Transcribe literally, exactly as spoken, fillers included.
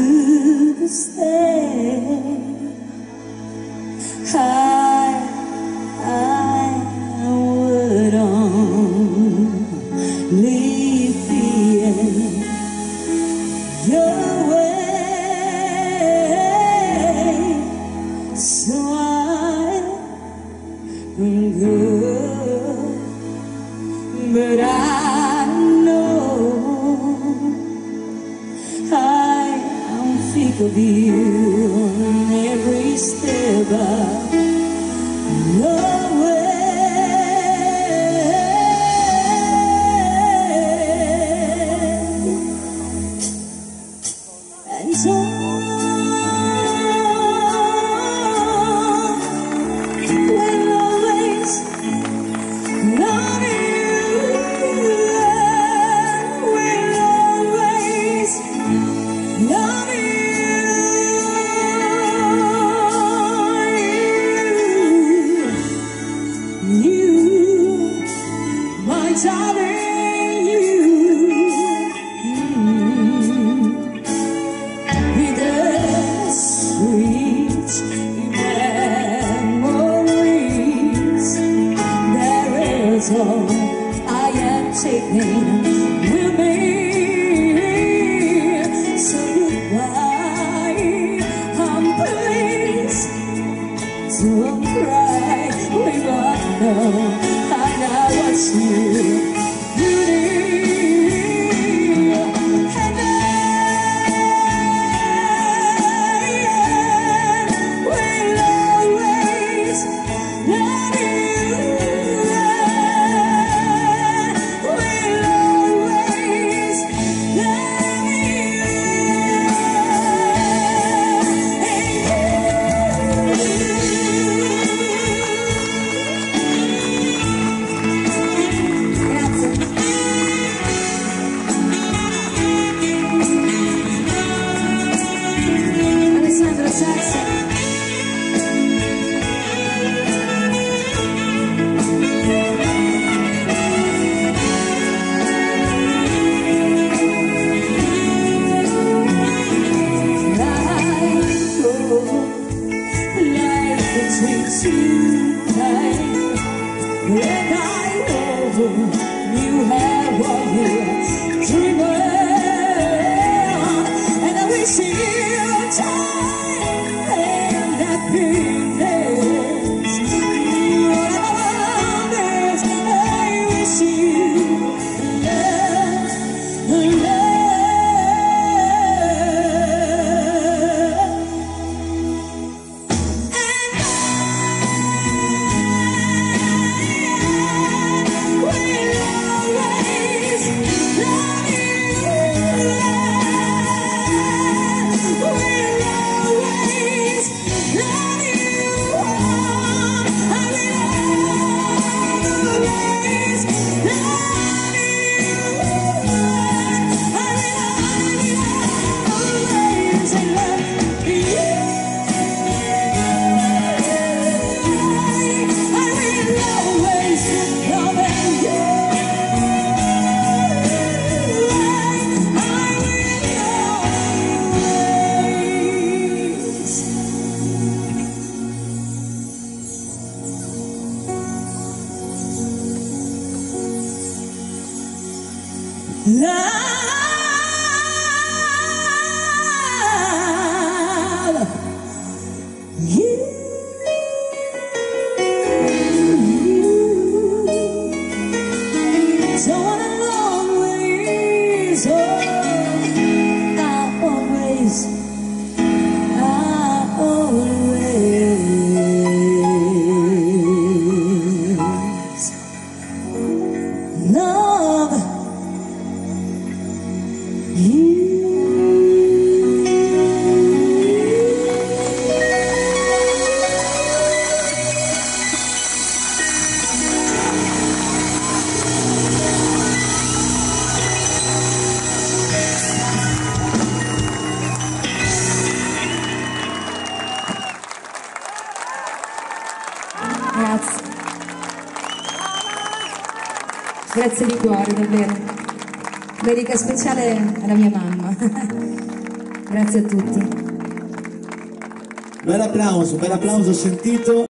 the stairs. I, I would only fear your way, so I go, but I know I think of you on every step of the way, and so we'll always love you. We'll always love you. Darling, you, mm, with the sweet memories, there is all I am taking with me. So goodbye, I'm pleased, don't cry, we both know I know what you and I know you have what you dream of, and I wish you time and happiness. Whatever I wish you love, love. Love you. So on a long ways, oh, I always, I always love you. Grazie. Grazie di cuore, davvero. Dedica speciale alla mia mamma. Grazie a tutti. Bel applauso, bel applauso sentito.